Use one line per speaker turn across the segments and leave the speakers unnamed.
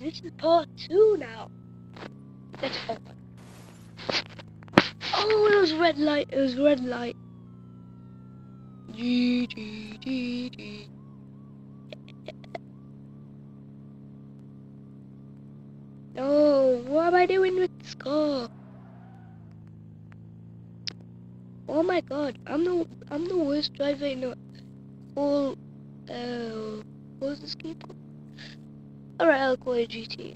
This is part 2 now. Let's open. Oh, it was red light. It was red light. G G G G. No, what am I doing with this car? Oh my god, I'm the worst driver in the whole what was this game called? Alright, I'll call it GT.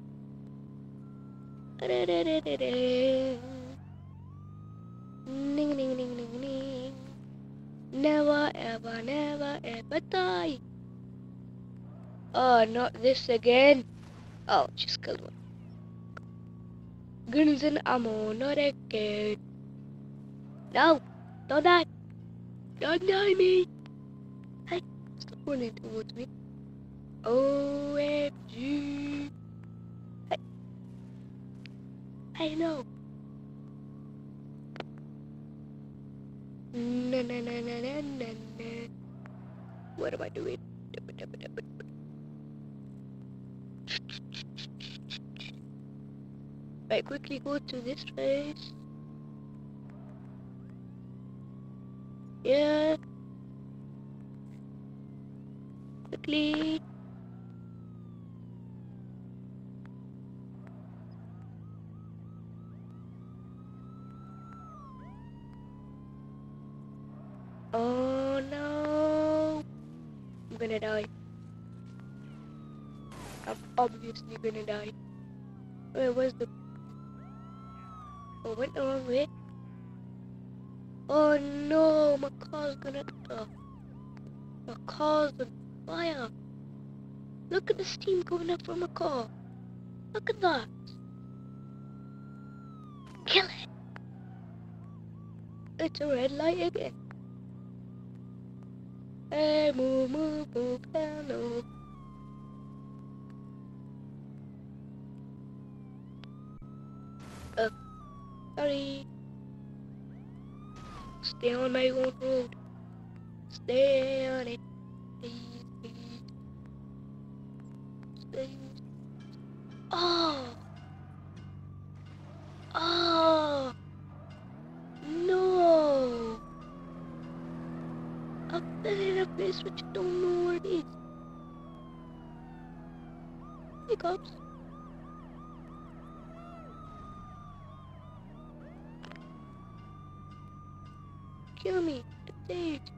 Ning ning ning ning ning. Never ever never ever die. Oh, not this again. Oh, just killed one. Guns and ammo, not again. No, don't die. Don't die me. Hey, stop running towards me. OMG. Hey. Hey, no. Na na na na na na na. What am I doing? Right, quickly go to this place. Yeah. Quickly. Oh no. I'm gonna die. I'm obviously gonna die. Wait, where's the... Oh, went the wrong way. Oh no, my car's gonna... my car's on fire. Look at the steam coming up from my car. Look at that. Kill it. It's a red light again. Hey, move, move, move, hello. Sorry. Stay on my own road. Stay on it. Please, please. Stay. Oh. Oh. No. I've been in a place which I don't know where it is. Hey, cops. Kill me. Dude.